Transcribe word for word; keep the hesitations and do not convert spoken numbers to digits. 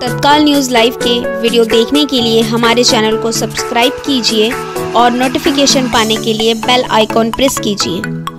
तत्काल news live के video देखने के लिए हमारे चैनल को सब्सक्राइब कीजिए और नोटिफिकेशन पाने के लिए बेल आइकॉन प्रेस कीजिए।